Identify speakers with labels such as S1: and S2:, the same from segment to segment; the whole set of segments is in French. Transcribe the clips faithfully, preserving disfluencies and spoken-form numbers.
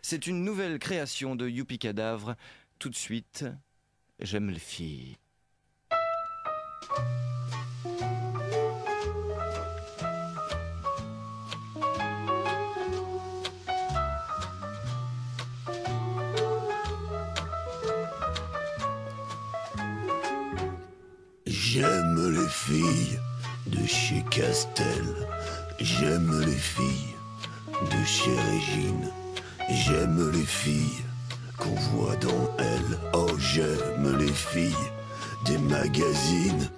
S1: C'est une nouvelle création de Youpi Cadavre. Tout de suite, j'aime les filles.
S2: J'aime les filles de chez Castel. J'aime les filles de chez Régine. J'aime les filles qu'on voit dans Elle. Oh, j'aime les filles des magazines.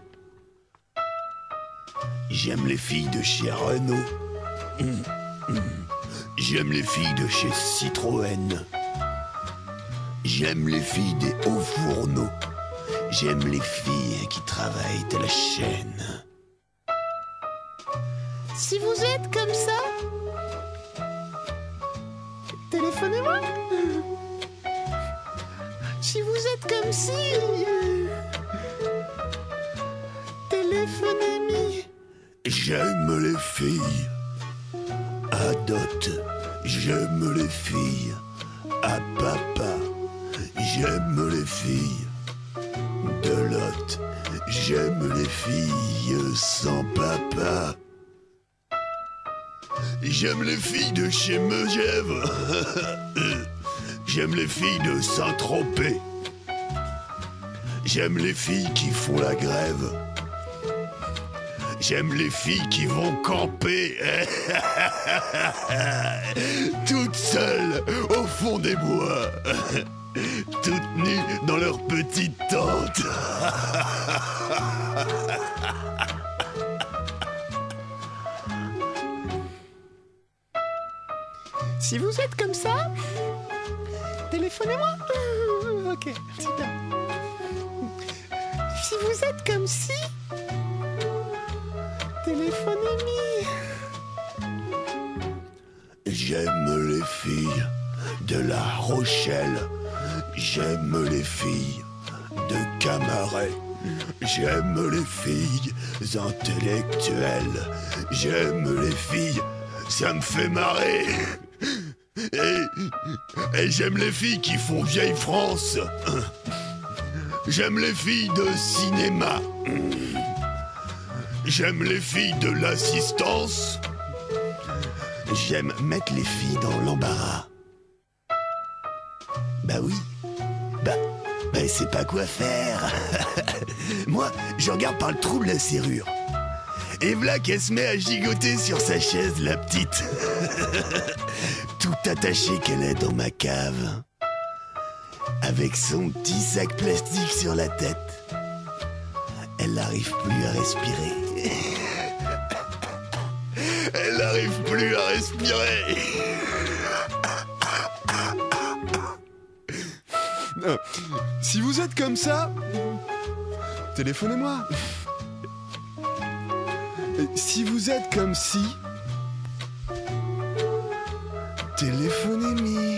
S2: J'aime les filles de chez Renault. Mmh, mmh. J'aime les filles de chez Citroën. J'aime les filles des hauts fourneaux. J'aime les filles qui travaillent à la chaîne.
S3: Si vous êtes comme ça, téléphonez-moi. Si vous êtes comme si, téléphonez-moi.
S2: J'aime les filles à dot. J'aime les filles à papa. J'aime les filles de Lot. J'aime les filles sans papa. J'aime les filles de chez Megève. J'aime les filles de Saint-Tropez. J'aime les filles qui font la grève. J'aime les filles qui vont camper toutes seules au fond des bois, toutes nues dans leur petite tente.
S3: Si vous êtes comme ça, téléphonez-moi. Ok, super. Si vous êtes comme si, téléphonez-moi.
S2: J'aime les filles de La Rochelle. J'aime les filles de Camaret. J'aime les filles intellectuelles. J'aime les filles, ça me fait marrer. Et, et j'aime les filles qui font vieille France. J'aime les filles de cinéma. J'aime les filles de l'assistance. J'aime mettre les filles dans l'embarras. Bah oui. Bah, bah c'est pas quoi faire. Moi, je regarde par le trou de la serrure. Et v'là qu'elle se met à gigoter sur sa chaise, la petite. Tout attachée qu'elle est dans ma cave. Avec son petit sac plastique sur la tête. Elle n'arrive plus à respirer. Elle n'arrive plus à respirer.
S4: Euh, si vous êtes comme ça, téléphonez-moi. Si vous êtes comme si, téléphonez-moi.